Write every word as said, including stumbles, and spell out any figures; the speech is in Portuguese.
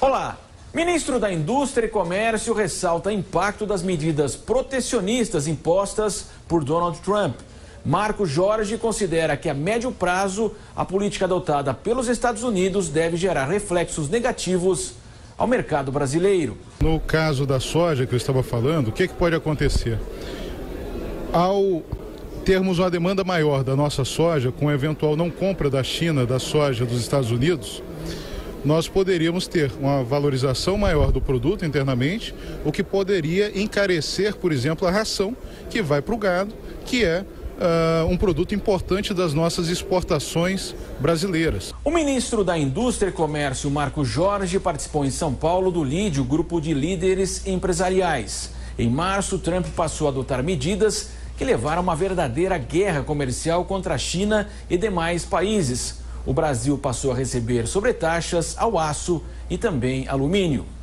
Olá! Ministro da Indústria e Comércio ressalta impacto das medidas protecionistas impostas por Donald Trump. Marco Jorge considera que a médio prazo a política adotada pelos Estados Unidos deve gerar reflexos negativos ao mercado brasileiro. No caso da soja que eu estava falando, o que, que pode acontecer? Ao termos uma demanda maior da nossa soja, com a eventual não compra da China da soja dos Estados Unidos, nós poderíamos ter uma valorização maior do produto internamente, o que poderia encarecer, por exemplo, a ração que vai para o gado, que é uh, um produto importante das nossas exportações brasileiras. O ministro da Indústria e Comércio, Marco Jorge, participou em São Paulo do LIDE, o grupo de líderes empresariais. Em março, Trump passou a adotar medidas que levaram a uma verdadeira guerra comercial contra a China e demais países. O Brasil passou a receber sobretaxas ao aço e também alumínio.